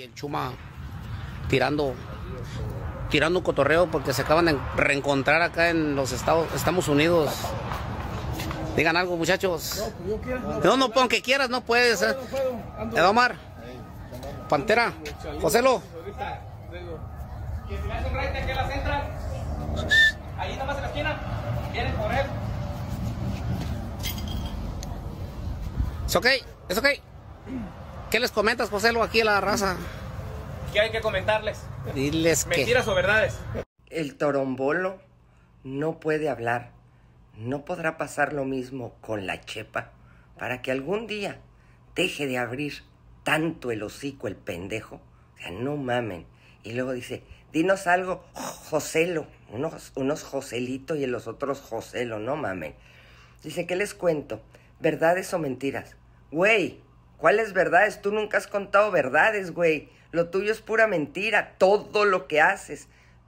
y el Chuma tirando un cotorreo porque se acaban de reencontrar acá en los Estados Unidos. Digan algo, muchachos. No, aunque quieras, no puedes. Edomar, Pantera, Joselo. Ahí nomás en la esquina. Vienen por él. Es ok. ¿Qué les comentas, Joselo, aquí a la raza? ¿Qué hay que comentarles? Diles que... ¿Mentiras o verdades? El torombolo no puede hablar. ¿No podrá pasar lo mismo con la chepa? Para que algún día deje de abrir tanto el hocico el pendejo. O sea, no mamen. Y luego dice, dinos algo, Joselo. Unos Joselito y los otros Joselo, no mamen. Dice, ¿qué les cuento? ¿Verdades o mentiras? Güey, ¿cuáles verdades? Tú nunca has contado verdades, güey. Lo tuyo es pura mentira. Todo lo que haces,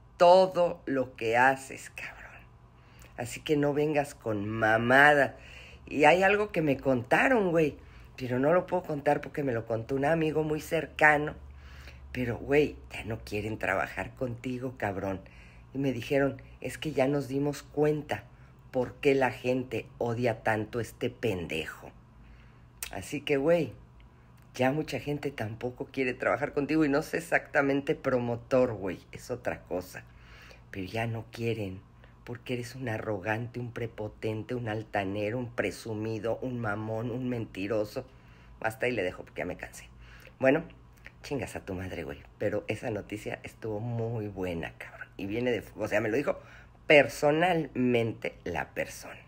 cabrón. Así que no vengas con mamada. Y hay algo que me contaron, güey. Pero no lo puedo contar porque me lo contó un amigo muy cercano. Pero, güey, ya no quieren trabajar contigo, cabrón. Y me dijeron, es que ya nos dimos cuenta por qué la gente odia tanto a este pendejo. Así que, güey, ya mucha gente tampoco quiere trabajar contigo. Y no sé exactamente promotor, güey. Es otra cosa. Pero ya no quieren. Porque eres un arrogante, un prepotente, un altanero, un presumido, un mamón, un mentiroso. Hasta ahí le dejo porque ya me cansé. Bueno, chingas a tu madre, güey. Pero esa noticia estuvo muy buena, cabrón. Y viene de... O sea, me lo dijo personalmente la persona.